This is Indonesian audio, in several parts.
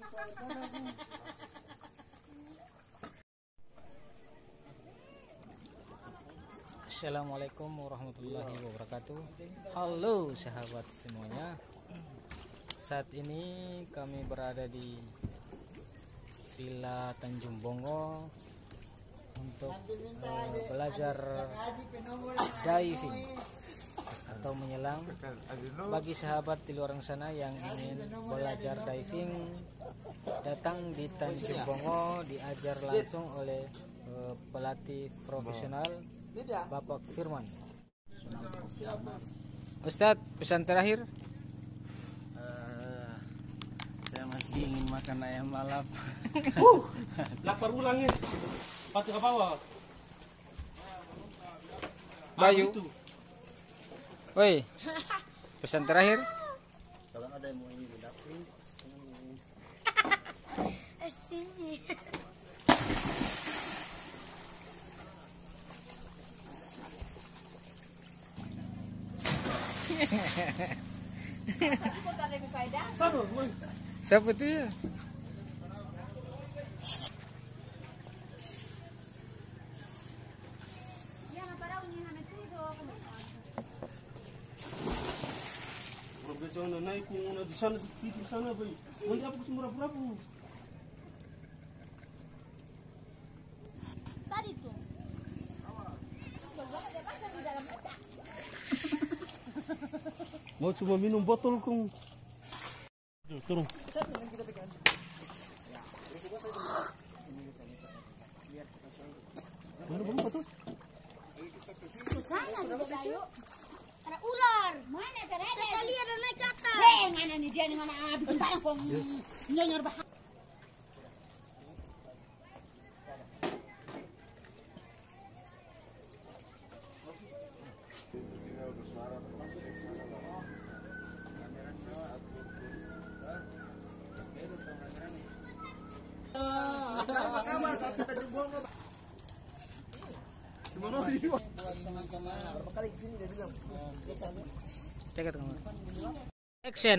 Assalamualaikum warahmatullahi wabarakatuh. Halo sahabat semuanya. Saat ini kami berada di Villa Tanjung Bongo untuk belajar diving atau menyelam. Bagi sahabat di luar sana yang ingin belajar diving, datang di Tanjung Bongo, diajar langsung oleh pelatih profesional Bapak Firman. Ustadz, pesan terakhir? Saya masih ingin makan ayam lalap. Lapar ulangnya. Pati ke bawah. Bayu. Woi. Pesan terakhir? Kalau ada yang mau ini di dapur, sini. Siapa tuh ya? Jangan naik di sana di sana boy. Nanti apa semurah-murah. Tadi tuh. Mau cuma minum botol kong. Turun. Mana botol? Sana kita yuk. Ada ular. Mana ada? Kita lihat ada naik ke atas. Mana nih dia nih mana bikin barang kong. Nyer bah. Action.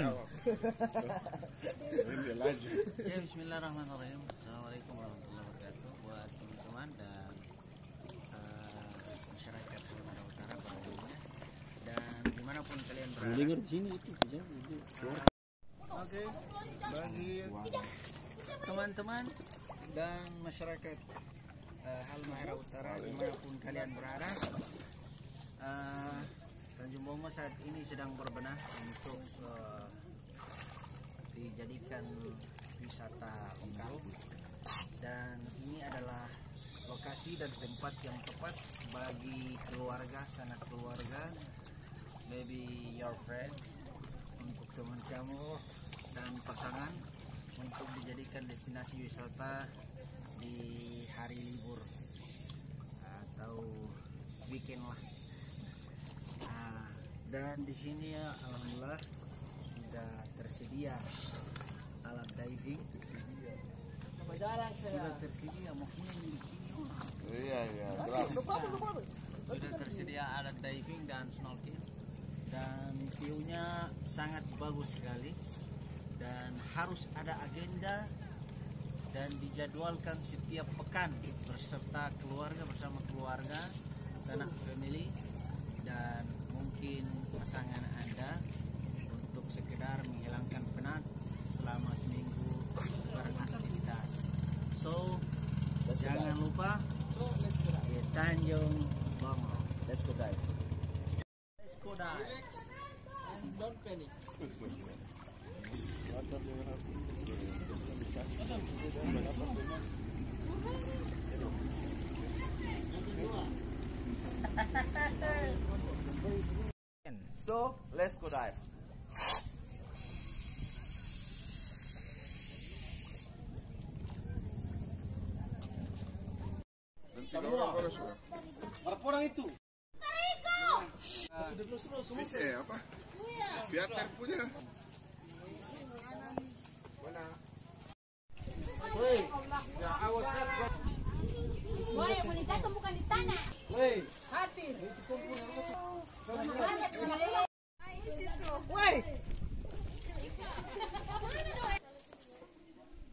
ya bismillahirrahmanirrahim. Assalamualaikum warahmatullahi wabarakatuh buat teman-teman dan masyarakat Sumatera Utara pada umumnya dan dimanapun kalian berada. Dengar di sini itu. Oke, bagi teman-teman dan masyarakat Halmahera Utara dimanapun kalian berada, Tanjung Bongo saat ini sedang berbenah untuk dijadikan wisata lokal, dan ini adalah lokasi dan tempat yang tepat bagi keluarga, sanak keluarga, maybe your friend, untuk teman kamu dan pasangan, untuk dijadikan destinasi wisata di hari libur atau weekend lah. Dan di sini ya, alhamdulillah sudah tersedia alat diving. Sudah tersedia maksudnya di video. Iya. Sudah tersedia alat diving dan snorkeling, dan view-nya sangat bagus sekali, dan harus ada agenda dan dijadwalkan setiap pekan beserta keluarga, bersama keluarga, sanak family, dan mungkin pasangan Anda untuk sekedar menghilangkan penat selama seminggu beraktivitas. So, jangan lupa di Tanjung Bongo. Let's go dive. Let's go dive. And don't panic. So, let's go dive. Berapa orang itu? Apa? Piater punya. Woi, wanita itu bukan di tanah. Hati. Woi.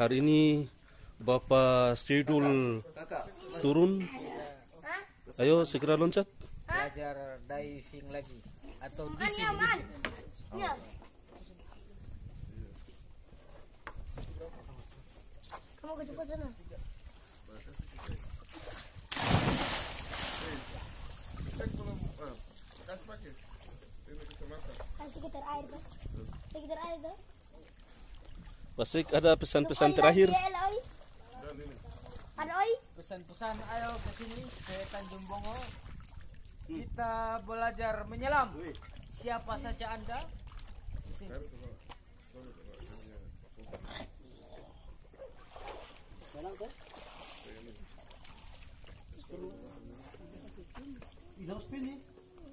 Hari ini Bapak schedule turun. Ayo segera loncat. Belajar diving lagi atau Man, diving. ya, man. Ya. Kamu ke cepat sana. Cek belum? Kasih pakai. Ini kecamatan. Sekitar air tuh. Sekitar air tuh. Pasik, ada pesan-pesan terakhir. Ada oi. Pesan-pesan ayo ke sini ke Tanjung Bongo. Kita belajar menyelam. Siapa saja Anda? Di sini. Tidak spin nih.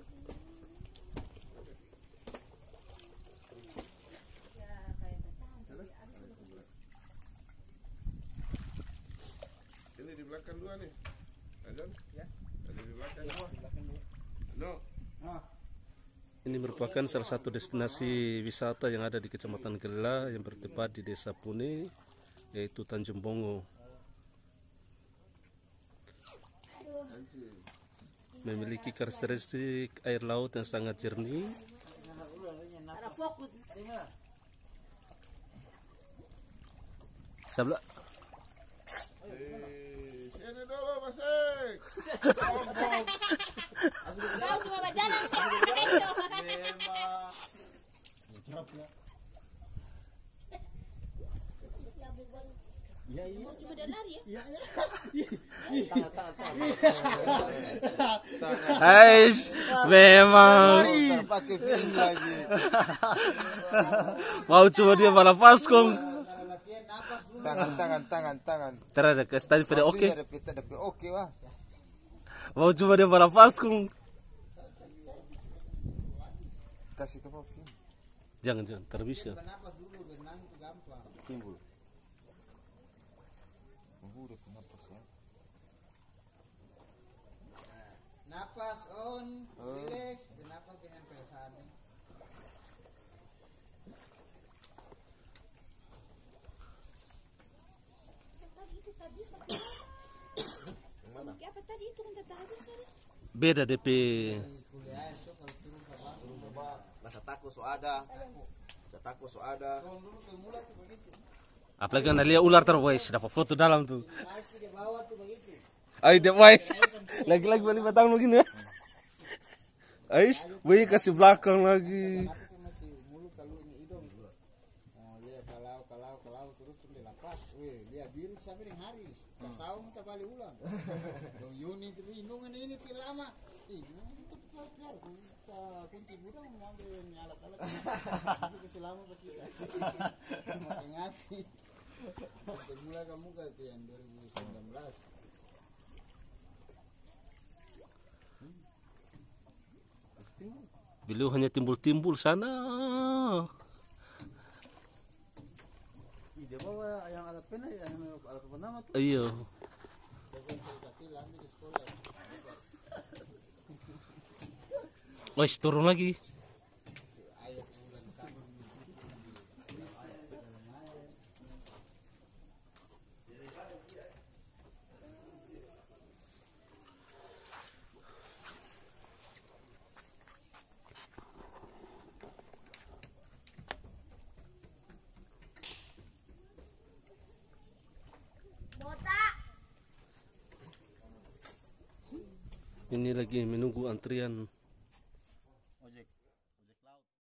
Ini di belakang dua nih. Ajan? Ya. Ada di belakang dua. No. Ini merupakan salah satu destinasi wisata yang ada di Kecamatan Gela yang bertempat di Desa Pune, yaitu Tanjung Bongo. Memiliki karakteristik air laut yang sangat jernih. Ada fokus. Sebelah. Sini dulu, Masik. Kau cuma berjalan. Cuma dia lari ya. Ais, memang Pakai film lagi. Mau coba dia malah paskong. Tangan. Terada ke stadion pada oke. Tapi oke wah. Mau coba dia malah paskong. Kasih ke film. Jangan terbisa. Timbul. Udah napas ya. Napas on, relax, napas dengan perasaan. Apa tadi itu kan tadi tadi. Beda DP. Masa takut so ada. Apalagi anda lihat ular terwais, dapat foto dalam tuh. Ayo dia wais. Lagi-lagi balik batang begini ya. Ais, woi kasih belakang lagi. Masih mulu kalau ini hidung. Lihat kalau terus dilepas. Lihat biru sampai dengan hari. Kasau kita balik ulang. Dong Yuni itu lindungan ini lama. Kunci gudang mau ambil alat-alat. Itu selama kita. Makin hati. Semula kamu ke yang 2019. Beliau hanya timbul-timbul sana. Dia bawa yang alat pena, yang alat penama tuh. Iya. Wais, turun lagi. Ini lagi menunggu antrian